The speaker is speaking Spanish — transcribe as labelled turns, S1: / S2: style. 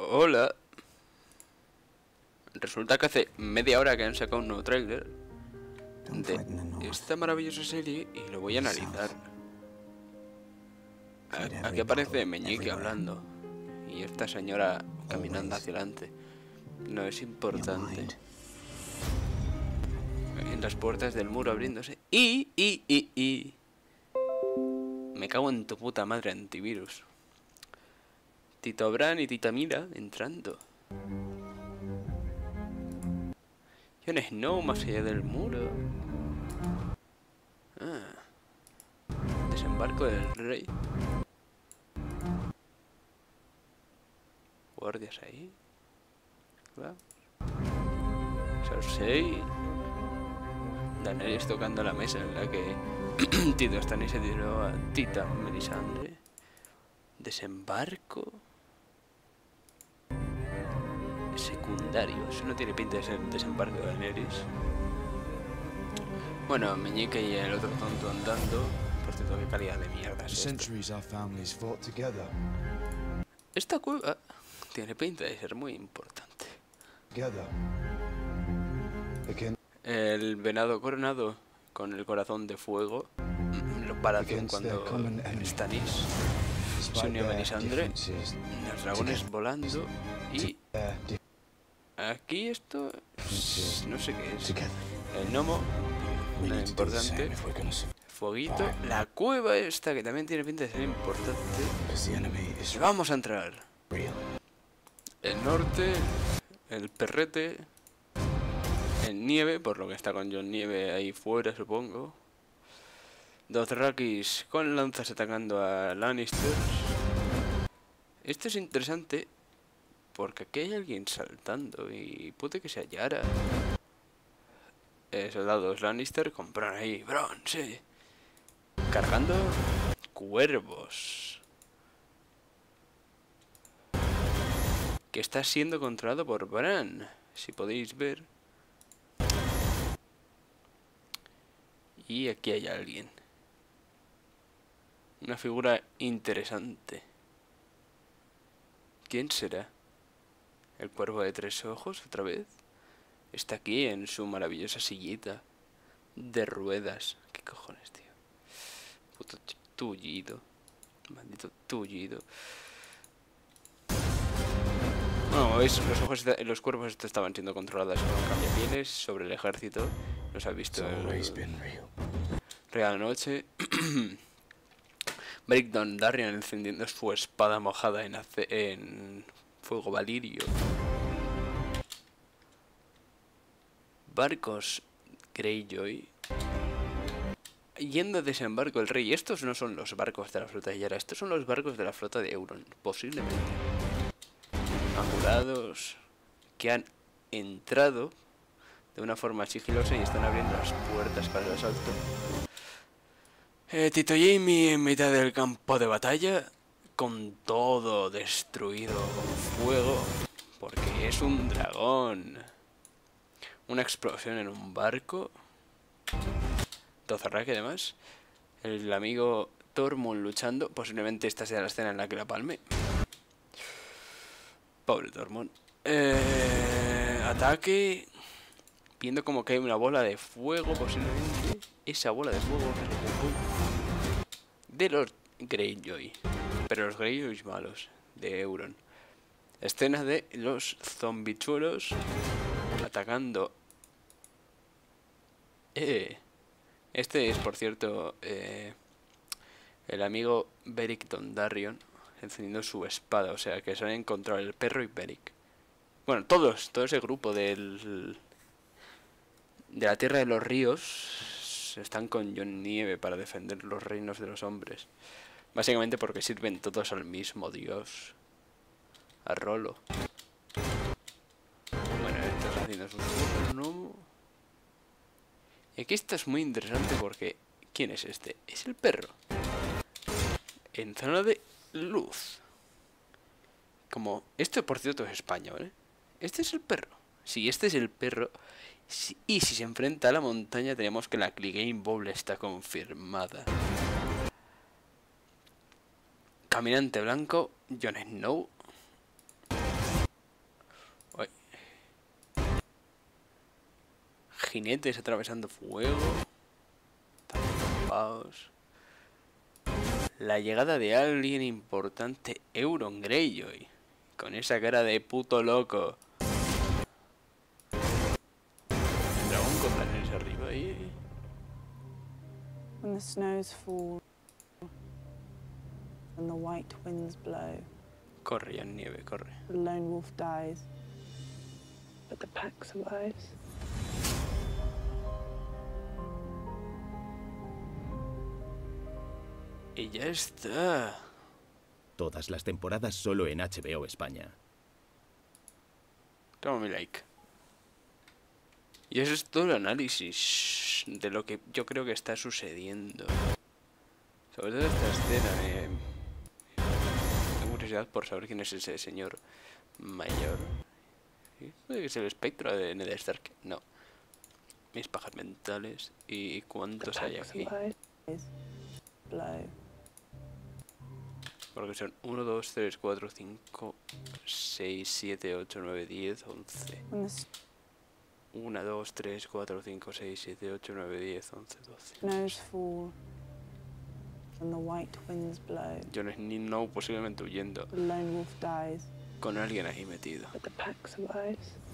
S1: Hola. Resulta que hace media hora que han sacado un nuevo tráiler de esta maravillosa serie y lo voy a analizar. Aquí aparece Meñique hablando y esta señora caminando hacia adelante. No es importante. En las puertas del muro abriéndose. Y me cago en tu puta madre, antivirus. Tito Bran y Tita Mira entrando. Jon Snow más allá del muro. Desembarco del rey. Guardias ahí. Claro. Cersei. Daenerys tocando la mesa en la que Tito Stannis se tiró a Tita Melisandre. Desembarco. Secundario. Eso no tiene pinta de ser desembarco de Daenerys. Bueno, Meñique y el otro tonto andando. Por cierto, qué calidad de mierda es esta. Esta cueva tiene pinta de ser muy importante. El venado coronado con el corazón de fuego lo parató cuando Stannis se unió a Melisandre. Los dragones volando y aquí esto no sé qué es. El gnomo, una importante. Fueguito. La cueva esta que también tiene pinta de ser importante. Y vamos a entrar. El norte, el perrete, el nieve, por lo que está con Jon Nieve ahí fuera, supongo. Dothrakis con lanzas atacando a Lannister. Esto es interesante porque aquí hay alguien saltando y puede que sea Yara. Soldados Lannister con Bron ahí, Bron, sí. Cargando cuervos. Que está siendo controlado por Bran, si podéis ver. Y aquí hay alguien. Una figura interesante. ¿Quién será? ¿El cuervo de tres ojos otra vez? Está aquí en su maravillosa sillita de ruedas. ¿Qué cojones, tío? Puto tullido. Maldito tullido. Bueno, veis, los cuervos estos estaban siendo controlados con cambiapieles sobre el ejército. Los ha visto Real Noche. Beric Dondarrion encendiendo su espada mojada en fuego valirio. Barcos Greyjoy. Yendo a desembarco el rey. Estos no son los barcos de la flota de Yara. Estos son los barcos de la flota de Euron. Posiblemente. Angulados. Que han entrado de una forma sigilosa y están abriendo las puertas para el asalto. Tito Jaime en mitad del campo de batalla. Con todo destruido con fuego. Porque es un dragón. Una explosión en un barco. Dothraki además. El amigo Tormund luchando. Posiblemente esta sea la escena en la que la palme. Pobre Tormund. Ataque. Viendo como que hay una bola de fuego. Posiblemente esa bola de fuego de los Greyjoy. Pero los Greyjoy malos. De Euron. Escena de los zombichuelos atacando. Este es, por cierto, el amigo Beric Dondarrion encendiendo su espada. O sea, que se han encontrado el perro y Beric. Bueno, todo ese grupo de la Tierra de los Ríos están con Jon Nieve para defender los reinos de los hombres. Básicamente porque sirven todos al mismo dios. A Rolo. Bueno, estás haciendo sus cosas, ¿no? Y aquí esto es muy interesante porque... ¿Quién es este? Es el perro. En zona de luz. Como... Esto, por cierto, es España, ¿vale? Este es el perro. Sí, este es el perro. Y si se enfrenta a la montaña, tenemos que la Clegane Bowl está confirmada. Caminante blanco, Jon Snow. jinetes atravesando fuego. Tapados. La llegada de alguien importante, Euron Greyjoy. Con esa cara de puto loco. Dragón con planetas arriba ahí.
S2: When the snows fall and the white winds blow.
S1: Corre, ya nieve, corre.
S2: The lone wolf dies, but the pack survives.
S1: Y ya está.
S3: Todas las temporadas solo en HBO España.
S1: Toma mi like. Y eso es todo el análisis de lo que yo creo que está sucediendo. Sobre todo esta escena. Tengo curiosidad por saber quién es ese señor mayor. ¿Sí? ¿Puede que sea el espectro de Ned Stark? No. Mis pajas mentales. ¿Y cuántos hay aquí? Porque son 1, 2, 3, 4, 5, 6, 7, 8, 9, 10, 11. 1, 2, 3, 4, 5, 6, 7, 8, 9, 10, 11, 12.
S2: Snows fall and the white winds blow.
S1: Jon Snow posiblemente huyendo
S2: The lone wolf dies,
S1: con alguien ahí metido.
S2: but the pack survives.